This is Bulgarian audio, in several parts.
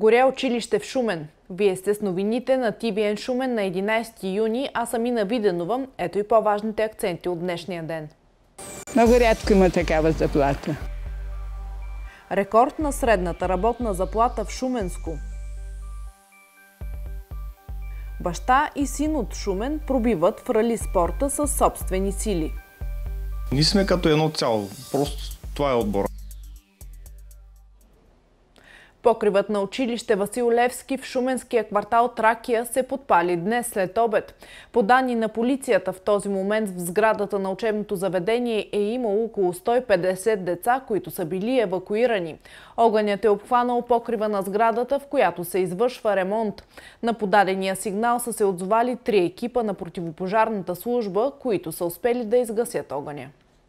Горя училище в Шумен. Вие сте с новините на TVN Шумен на 11 юни, а съм Ина Виденова. Ето и по-важните акценти от днешния ден. Много рядко има такава заплата. Рекорд на средната работна заплата в Шуменско. Баща и син от Шумен пробиват в рали спорта със собствени сили. Ние сме като едно цяло. Просто това е отбора. Покривът на училище Васил Левски в шуменския квартал Тракия се подпали днес след обед. По данни на полицията, в този момент в сградата на учебното заведение е имало около 150 деца, които са били евакуирани. Огънят е обхванал покрива на сградата, в която се извършва ремонт. На подадения сигнал са се отзовали 3 екипа на противопожарната служба, които са успели да изгасят огъня.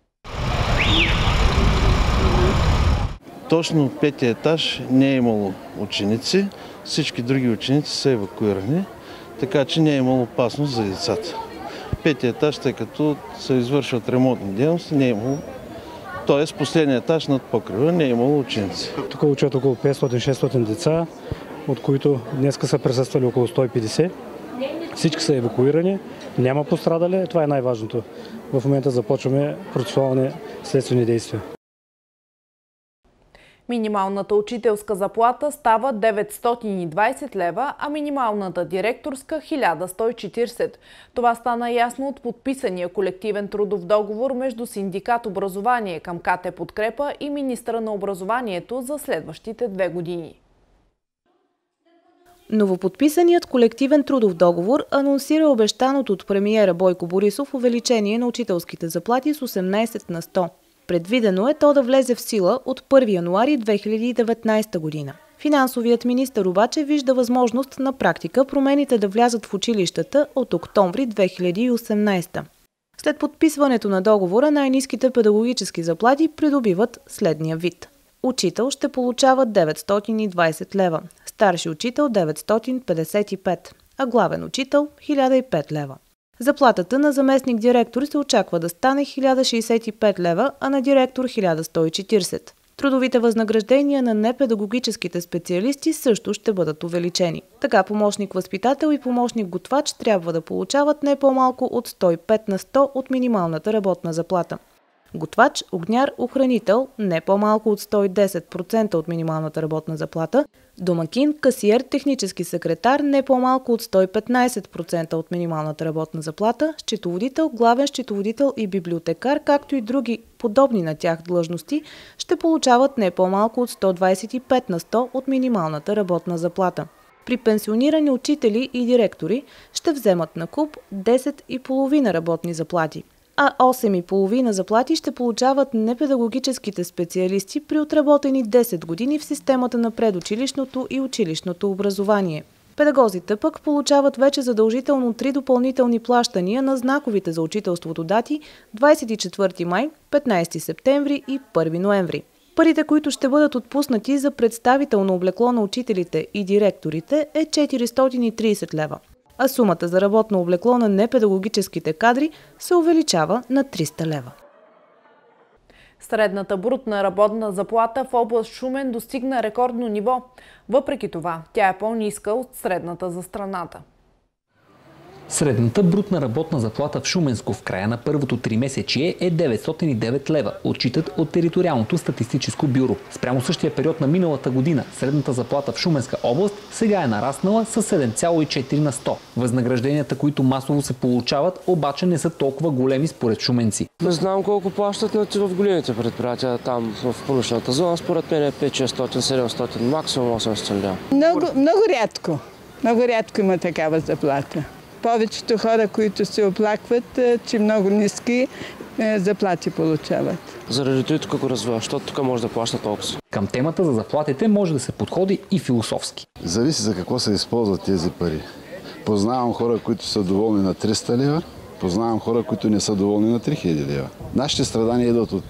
Точно в 5-ти етаж не е имало ученици, всички други ученици са евакуирани, така че не е имало опасност за децата. 5-ти етаж, тъй като се извършват ремонтни дейности, не е имало, т.е. последния етаж над покрива не е имало ученици. Тук учат около 500-600 деца, от които днес са присъствали около 150. Всички са евакуирани, няма пострадали, това е най-важното. В момента започваме процесуални следствени действия. Минималната учителска заплата става 920 лева, а минималната директорска 1140. Това стана ясно от подписания колективен трудов договор между Синдикат Образование към КТ Подкрепа и министъра на образованието за следващите 2 години. Новоподписаният колективен трудов договор анонсира обещаното от премиера Бойко Борисов увеличение на учителските заплати с 18 на 100. Предвидено е то да влезе в сила от 1 януари 2019 година. Финансовият министър обаче вижда възможност на практика промените да влязат в училищата от октомври 2018. След подписването на договора най-ниските педагогически заплати придобиват следния вид. Учител ще получава 920 лева, старши учител 955, а главен учител 1005 лева. Заплатата на заместник-директор се очаква да стане 1065 лева, а на директор 1140. Трудовите възнаграждения на непедагогическите специалисти също ще бъдат увеличени. Така помощник-възпитател и помощник-готвач трябва да получават не по-малко от 105 на 100 от минималната работна заплата. Готвач, огняр, охранител не по-малко от 110% от минималната работна заплата, домакин, касиер, технически секретар не по-малко от 115% от минималната работна заплата, счетоводител, главен счетоводител и библиотекар, както и други подобни на тях длъжности, ще получават не по-малко от 125 на 100 от минималната работна заплата. При пенсионирани учители и директори ще вземат на куп 10,5 работни заплати, а 8,5 заплати ще получават непедагогическите специалисти при отработени 10 години в системата на предучилищното и училищното образование. Педагозите пък получават вече задължително 3 допълнителни плащания на знаковите за учителството дати 24 май, 15 септември и 1 ноември. Парите, които ще бъдат отпуснати за представително облекло на учителите и директорите е 430 лева. А сумата за работно облекло на непедагогическите кадри се увеличава на 300 лева. Средната брутна работна заплата в област Шумен достигна рекордно ниво. Въпреки това, тя е по-ниска от средната за страната. Средната брутна работна заплата в Шуменско в края на първото 3-месечие е 909 лева, отчитат от Териториалното статистическо бюро. Спрямо същия период на миналата година, средната заплата в Шуменска област сега е нараснала с 7,4 на 100. Възнагражденията, които масово се получават, обаче не са толкова големи според шуменци. Не знам колко плащат в големите предприятия, там в промишлената зона, според мен е 500-600-700, максимум 800 лева. Много рядко има такава заплата. Повечето хора, които се оплакват, че много ниски заплати получават. Заради това тук го развива, защото тук може да плаща толкова. Към темата за заплатите може да се подходи и философски. Зависи за какво се използват тези пари. Познавам хора, които са доволни на 300 лева, познавам хора, които не са доволни на 3000 лева. Нашите страдания идват от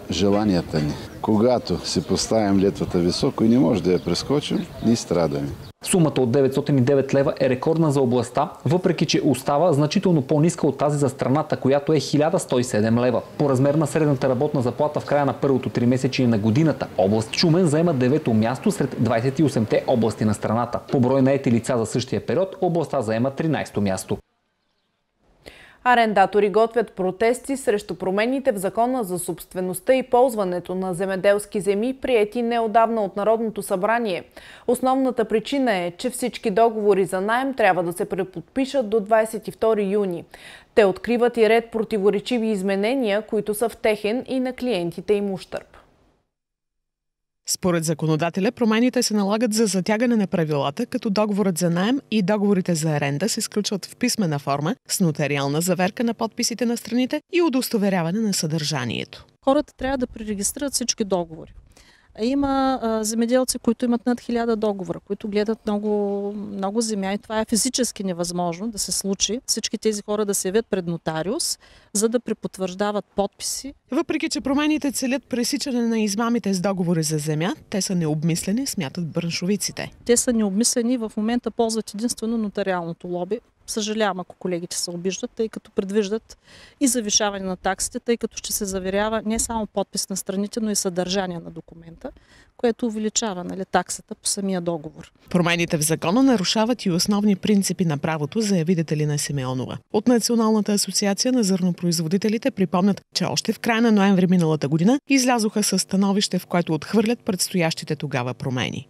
желанията ни. Когато си поставим летвата високо и не може да я прескочим, ние страдаме. Сумата от 909 лева е рекордна за областта, въпреки че остава значително по-ниска от тази за страната, която е 1107 лева. По размер на средната работна заплата в края на първото 3-месечие на годината, област Шумен заема 9-то място сред 28-те области на страната. По брой наети лица за същия период, областта заема 13-то място. Арендатори готвят протести срещу промените в Закона за собствеността и ползването на земеделски земи, приети неотдавна от Народното събрание. Основната причина е, че всички договори за наем трябва да се преподпишат до 22 юни. Те откриват и ред противоречиви изменения, които са в техен и на клиентите им ущърб. Според законодателя, промените се налагат за затягане на правилата, като договорът за наем и договорите за аренда се сключват в писмена форма с нотариална заверка на подписите на страните и удостоверяване на съдържанието. Хората трябва да пререгистрират всички договори. Има земеделци, които имат над 1000 договора, които гледат много земя и това е физически невъзможно да се случи. Всички тези хора да се явят пред нотариус, за да препотвърждават подписи. Въпреки че промените целят пресичане на измамите с договори за земя, те са необмислени, смятат браншовиците. Те са необмислени и в момента ползват единствено нотариалното лоби. Съжалявам, ако колегите се обиждат, тъй като предвиждат и завишаване на таксите, тъй като ще се заверява не само подпис на страните, но и съдържание на документа, което увеличава таксата по самия договор. Промените в закона нарушават и основни принципи на правото, заяви Детелина Симеонова. От Националната асоциация на зърнопроизводителите припомнят, че още в края на ноември миналата година излязоха със становище, в което отхвърлят предстоящите тогава промени.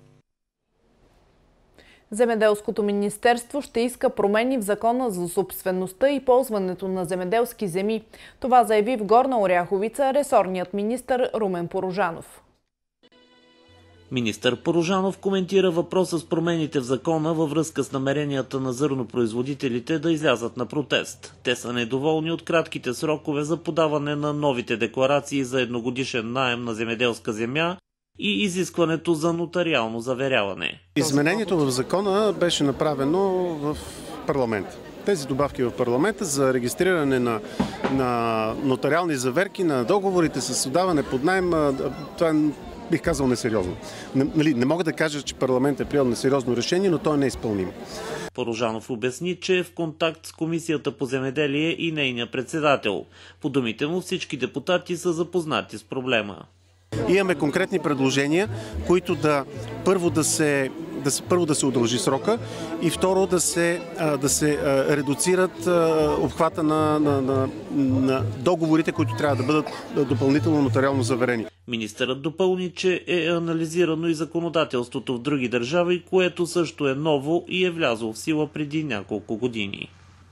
Земеделското министерство ще иска промени в Закона за собствеността и ползването на земеделски земи. Това заяви в Горна Оряховица ресорният министър Румен Порожанов. Министър Порожанов коментира въпроса с промените в закона във връзка с намеренията на зърнопроизводителите да излязат на протест. Те са недоволни от кратките срокове за подаване на новите декларации за едногодишен наем на земеделска земя и изискването за нотариално заверяване. Изменението в закона беше направено в парламента. Тези добавки в парламента за регистриране на нотариални заверки на договорите с отдаване под наем, това бих казал несериозно. Не мога да кажа, че парламент е приел несериозно решение, но то е неизпълнимо. Порожанов обясни, че е в контакт с Комисията по земеделие и нейния председател. По думите му, всички депутати са запознати с проблема. Имаме конкретни предложения, които първо да се удължи срока и второ да се редуцират обхвата на договорите, които трябва да бъдат допълнително нотариално заверени. Министърът допълни, че е анализирано и законодателството в други държави, което също е ново и е влязло в сила преди няколко години.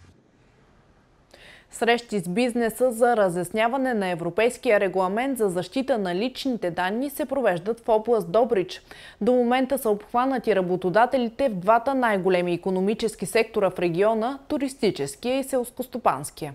Срещи с бизнеса за разясняване на европейския регламент за защита на личните данни се провеждат в област Добрич. До момента са обхванати работодателите в двата най-големи икономически сектора в региона – туристическия и селскостопанския.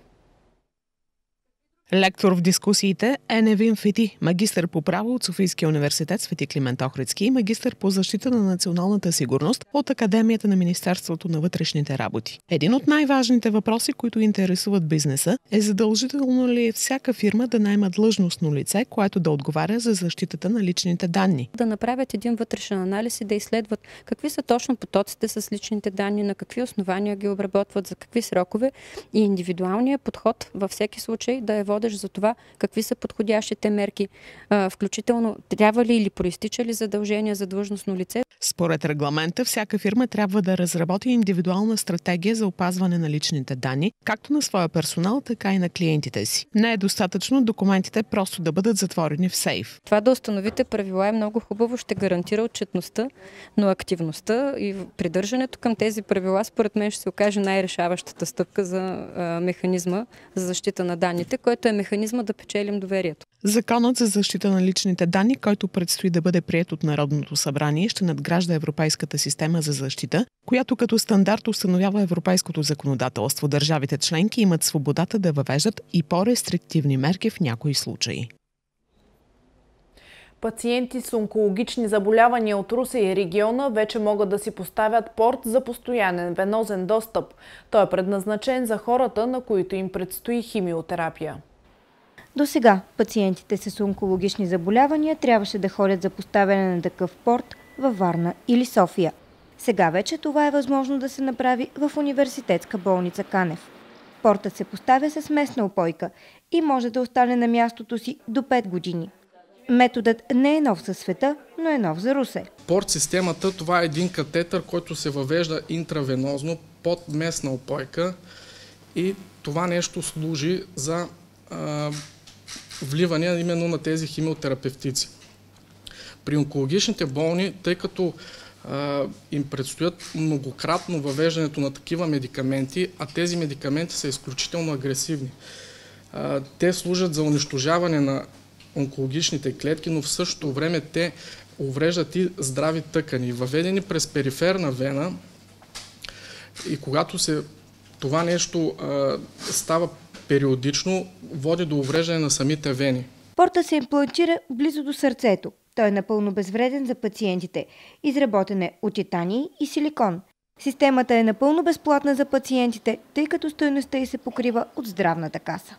Лектор в дискусиите е Невин Фети, магистър по право от Софийския университет Свети Климент Охридски и магистър по защита на националната сигурност от Академията на Министерството на вътрешните работи. Един от най-важните въпроси, които интересуват бизнеса, е задължително ли е всяка фирма да наема длъжностно лице, което да отговаря за защитата на личните данни. Да направят един вътрешен анализ и да изследват какви са точно потоците с личните данни, на какви основания ги обработват, за какви срокове и индивидуалният подход във всеки случай да е водещ за това какви са подходящите мерки, включително трябва ли или проистича ли задължения за длъжностно лице. Според регламента, всяка фирма трябва да разработи индивидуална стратегия за опазване на личните данни, както на своя персонал, така и на клиентите си. Не е достатъчно документите просто да бъдат затворени в сейф. Това да установите правила е много хубаво, ще гарантира отчетността, но активността и придържането към тези правила според мен ще се окаже най-решаващата стъпка за механизма за защита на данните, който е механизма да печелим доверието. Законът за защита на личните данни, който предстои да бъде приет от Народното събрание, ще надгражда Европейската система за защита, която като стандарт установява европейското законодателство. Държавите членки имат свободата да въвеждат и по-рестриктивни мерки в някои случаи. Пациенти с онкологични заболявания от Русе и региона вече могат да си поставят порт за постоянен венозен достъп. Той е предназначен за хората, на които им предстои химиотерапия. До сега пациентите с онкологични заболявания трябваше да ходят за поставяне на такъв порт във Варна или София. Сега вече това е възможно да се направи в университетска болница Канев. Портът се поставя с местна упойка и може да остане на мястото си до 5 години. Методът не е нов за света, но е нов за Русе. Порт-системата, това е един катетър, който се въвежда интравенозно под местна упойка и това нещо служи за вливане именно на тези химиотерапевтици. При онкологичните болни, тъй като им предстоят многократно въвеждането на такива медикаменти, а тези медикаменти са изключително агресивни. Те служат за унищожаване на онкологичните клетки, но в същото време те увреждат и здрави тъкани. Въведени през периферна вена и когато това нещо става периодично, води до увреждане на самите вени. Портът се имплантира близо до сърцето. Той е напълно безвреден за пациентите. Изработен е от титаний и силикон. Системата е напълно безплатна за пациентите, тъй като стойността й се покрива от здравната каса.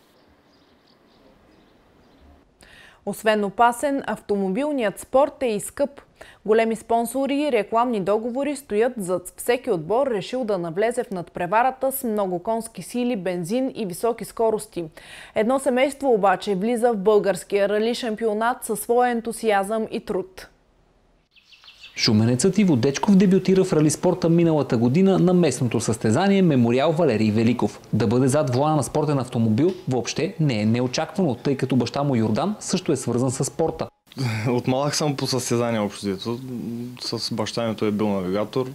Освен опасен, автомобилният спорт е и скъп. Големи спонсори и рекламни договори стоят зад всеки отбор, решил да навлезе в надпреварата с много конски сили, бензин и високи скорости. Едно семейство обаче влиза в българския рали шампионат със своя ентусиазъм и труд. Шуменецът Иво Дечков дебютира в рали спорта миналата година на местното състезание Мемориал Валерий Великов. Да бъде зад волана на спортен автомобил въобще не е неочаквано, тъй като баща му Йордан също е свързан с спорта. От малък съм по състезание общо. С баща ми той е бил навигатор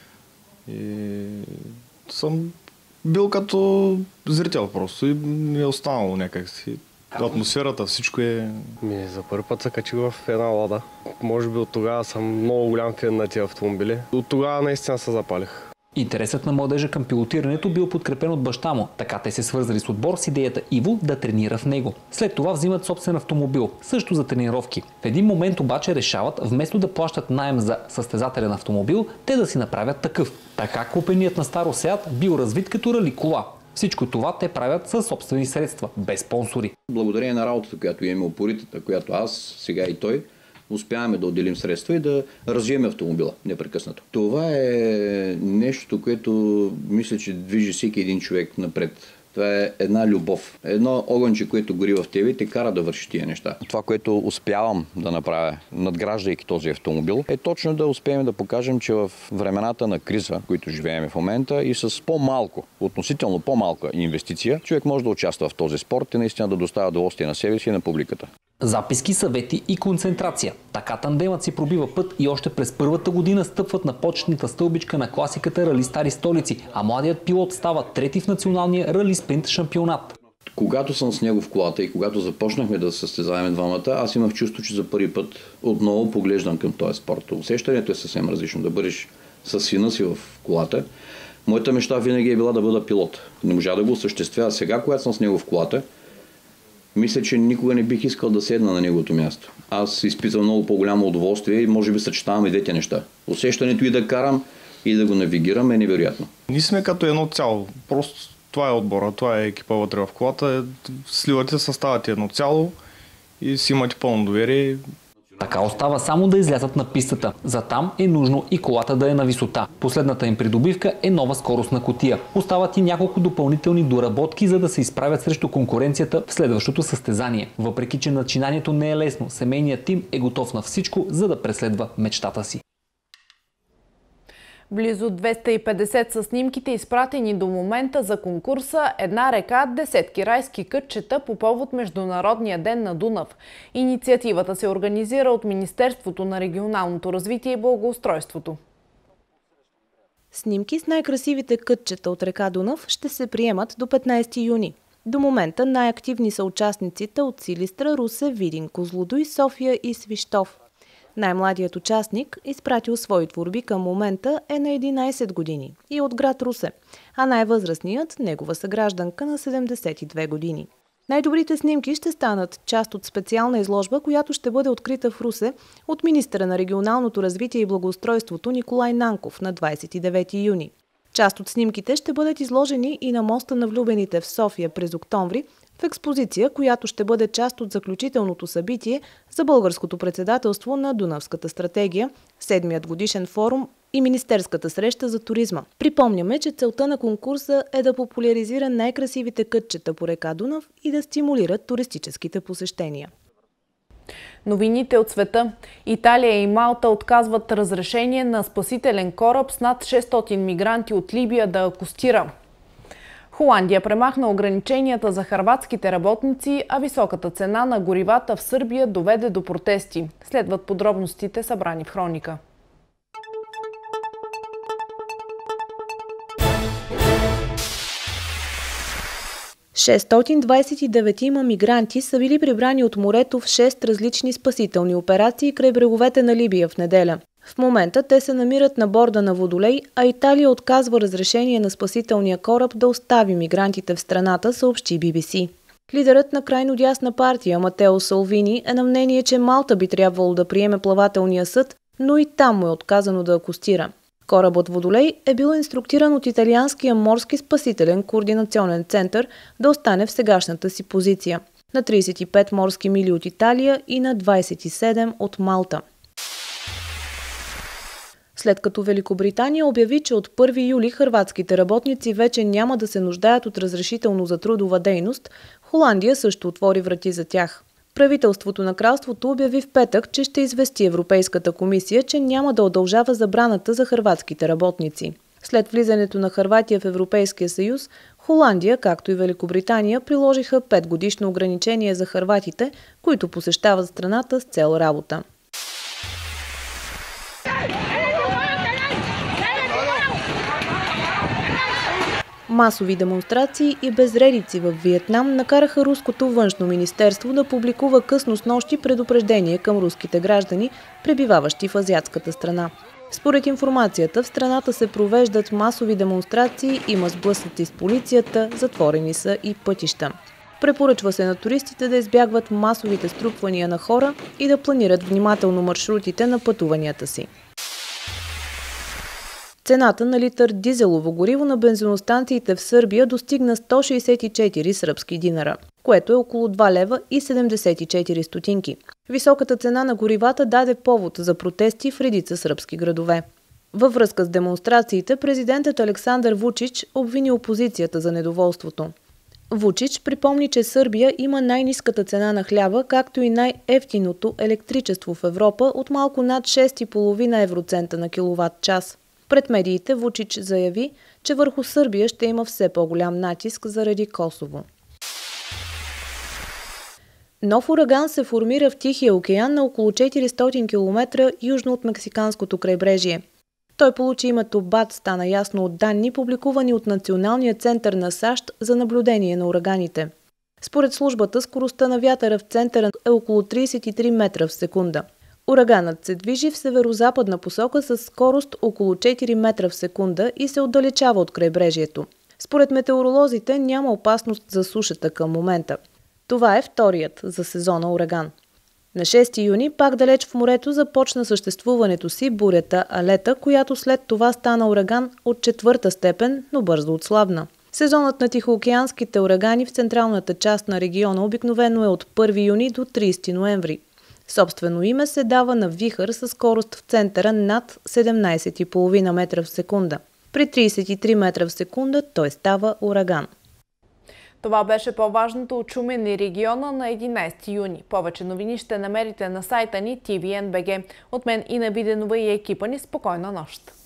и съм бил като зрител просто и ми е останало някакси. Атмосферата, всичко е... За първи път се качих в една Лада. Може би от тогава съм много голям фен на тези автомобили. От тогава наистина се запалих. Интересът на младежа към пилотирането бил подкрепен от баща му. Така те се свързали с отбор с идеята Иво да тренира в него. След това взимат собствен автомобил, също за тренировки. В един момент обаче решават, вместо да плащат наем за състезателен автомобил, те да си направят такъв. Така купеният на Старо Сеат бил развит като рали кола. Всичко това те правят със собствени средства, без спонсори. Благодарение на работата, която имаме, упоритата, която аз, сега и той, успяваме да отделим средства и да развием автомобила непрекъснато. Това е нещо, което мисля, че движи всеки един човек напред. Това е една любов. Едно огънче, което гори в тебе и те кара да вършиш тия неща. Това, което успявам да направя, надграждайки този автомобил, е точно да успеем да покажем, че в времената на криза, които живеем в момента и с по-малко, относително по-малка инвестиция, човек може да участва в този спорт и наистина да доставя удоволствие на себе си и на публиката. Записки, съвети и концентрация. Така тандемът си пробива път и още през първата година стъпват на почетната стълбичка на класиката Рали Стари столици, а младият пилот става трети в националния рали спринт шампионат. Когато съм с него в колата и когато започнахме да състезаваме двамата, аз имах чувство, че за първи път отново поглеждам към този спорт. Усещането е съвсем различно. Да бъдеш с сина си в колата. Моята мечта винаги е била да бъда пилот. Не можа да го осъществя. Сега, когато съм с него в колата, мисля, че никога не бих искал да седна на неговото място. Аз изпитвам много по-голямо удоволствие и може би съчетавам и двете неща. Усещането и да карам, и да го навигирам е невероятно. Ние сме като едно цяло. Просто това е отбора, това е екипа вътре в колата. Сливате, съставате едно цяло и си имате пълно доверие. Така остава само да излязат на пистата. За там е нужно и колата да е на висота. Последната им придобивка е нова скоростна кутия. Остават и няколко допълнителни доработки, за да се изправят срещу конкуренцията в следващото състезание. Въпреки че начинанието не е лесно, семейният тим е готов на всичко, за да преследва мечтата си. Близо 250 са снимките, изпратени до момента за конкурса "Една река, десетки райски кътчета" по повод Международния ден на Дунав. Инициативата се организира от Министерството на регионалното развитие и благоустройството. Снимки с най-красивите кътчета от река Дунав ще се приемат до 15 юни. До момента най-активни са участниците от Силистра, Русе, Видин, Козлодуй, София и Свищов. Най-младият участник, изпратил свои творби към момента, е на 11 години и от град Русе, а най-възрастният, негова съгражданка, на 72 години. Най-добрите снимки ще станат част от специална изложба, която ще бъде открита в Русе от министъра на регионалното развитие и благоустройството Николай Нанков на 29 юни. Част от снимките ще бъдат изложени и на моста на влюбените в София през октомври, в експозиция, която ще бъде част от заключителното събитие за българското председателство на Дунавската стратегия, 7-ият годишен форум и Министерската среща за туризма. Припомняме, че целта на конкурса е да популяризира най-красивите кътчета по река Дунав и да стимулира туристическите посещения. Новините от света. Италия и Малта отказват разрешение на спасителен кораб с над 600 мигранти от Либия да акостира. Холандия премахна ограниченията за хърватските работници, а високата цена на горивата в Сърбия доведе до протести. Следват подробностите, събрани в хроника. ...629 мигранти са били прибрани от морето в 6 различни спасителни операции край бреговете на Либия в неделя. В момента те се намират на борда на водолей, а Италия отказва разрешение на спасителния кораб да остави мигрантите в страната, съобщи BBC. Лидерът на крайно дясна партия Матео Салвини е на мнение, че Малта би трябвало да приеме плавателния съд, но и там му е отказано да акостира. Корабът Водолей е бил инструктиран от италианския морски спасителен координационен център да остане в сегашната си позиция – на 35 морски мили от Италия и на 27 от Малта. След като Великобритания обяви, че от 1 юли хърватските работници вече няма да се нуждаят от разрешително за трудова дейност, Холандия също отвори врати за тях. Правителството на кралството обяви в петък, че ще извести Европейската комисия, че няма да удължава забраната за хърватските работници. След влизането на Хърватия в Европейския съюз, Холандия, както и Великобритания, приложиха 5-годишно ограничение за хърватите, които посещават страната с цел работа. Масови демонстрации и безредици в Виетнам накараха руското външно министерство да публикува късно снощи предупреждение към руските граждани, пребиваващи в азиатската страна. Според информацията, в страната се провеждат масови демонстрации, има сблъсъци с полицията, затворени са и пътища. Препоръчва се на туристите да избягват масовите струпвания на хора и да планират внимателно маршрутите на пътуванията си. Цената на литър дизелово гориво на бензиностанциите в Сърбия достигна 164 сръбски динара, което е около 2 лева и 74 стотинки. Високата цена на горивата даде повод за протести в редица сръбски градове. Във връзка с демонстрациите, президентът Александър Вучич обвини опозицията за недоволството. Вучич припомни, че Сърбия има най-ниската цена на хляба, както и най-евтиното електричество в Европа от малко над 6,5 евроцента на киловатт-час. Пред медиите Вучич заяви, че върху Сърбия ще има все по-голям натиск заради Косово. Нов ураган се формира в Тихия океан на около 400 км южно от Мексиканското крайбрежие. Той получи името Бат, стана ясно от данни, публикувани от Националния център на САЩ за наблюдение на ураганите. Според службата, скоростта на вятъра в центъра е около 33 метра в секунда. Ураганът се движи в северо-западна посока с скорост около 4 метра в секунда и се отдалечава от крайбрежието. Според метеоролозите няма опасност за сушата към момента. Това е вторият за сезона ураган. На 6 юни, пак далеч в морето, започна съществуването си бурята Алета, която след това стана ураган от 4-та степен, но бързо отслабна. Сезонът на тихоокеанските урагани в централната част на региона обикновено е от 1 юни до 30 ноември. Собствено име се дава на вихър със скорост в центъра над 17,5 метра в секунда. При 33 метра в секунда той става ураган. Това беше по-важното от Шумен и региона на 11 юни. Повече новини ще намерите на сайта ни TVN.BG. От мен Ина Виденова и екипа ни, спокойна нощ!